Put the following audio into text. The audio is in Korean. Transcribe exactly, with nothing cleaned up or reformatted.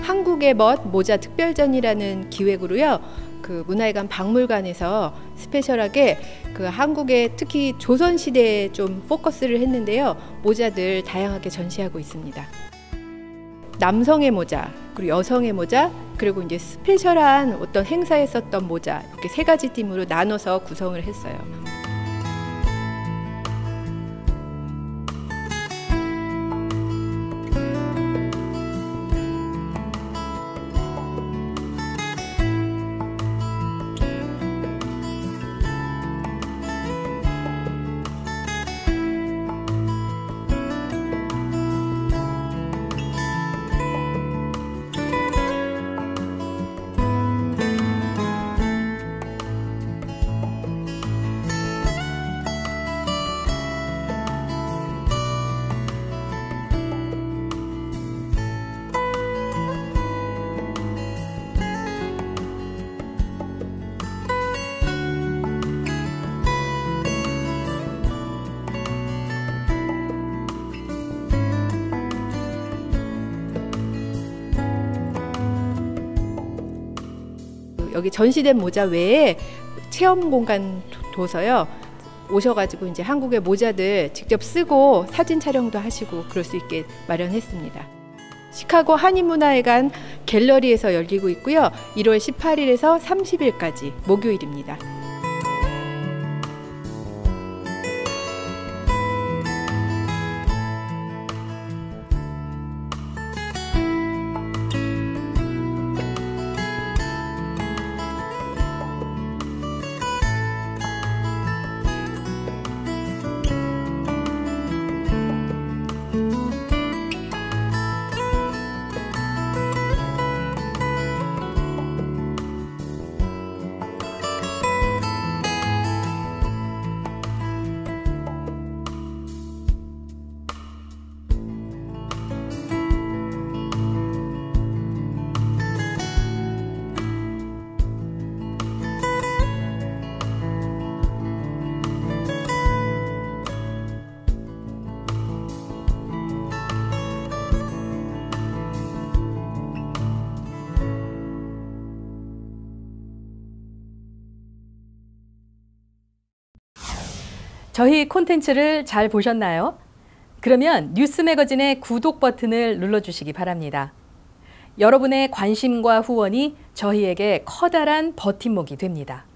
한국의 멋 모자 특별전이라는 기획으로요. 그 문화회관 박물관에서 스페셜하게 그 한국의 특히 조선시대에 좀 포커스를 했는데요. 모자들 다양하게 전시하고 있습니다. 남성의 모자, 그리고 여성의 모자, 그리고 이제 스페셜한 어떤 행사에 썼던 모자, 이렇게 세 가지 팀으로 나눠서 구성을 했어요. 여기 전시된 모자 외에 체험 공간 둬서요. 오셔가지고 이제 한국의 모자들 직접 쓰고 사진 촬영도 하시고 그럴 수 있게 마련했습니다. 시카고 한인문화회관 갤러리에서 열리고 있고요. 일월 십팔일에서 삼십일까지 목요일입니다. 저희 콘텐츠를 잘 보셨나요? 그러면 뉴스 매거진의 구독 버튼을 눌러주시기 바랍니다. 여러분의 관심과 후원이 저희에게 커다란 버팀목이 됩니다.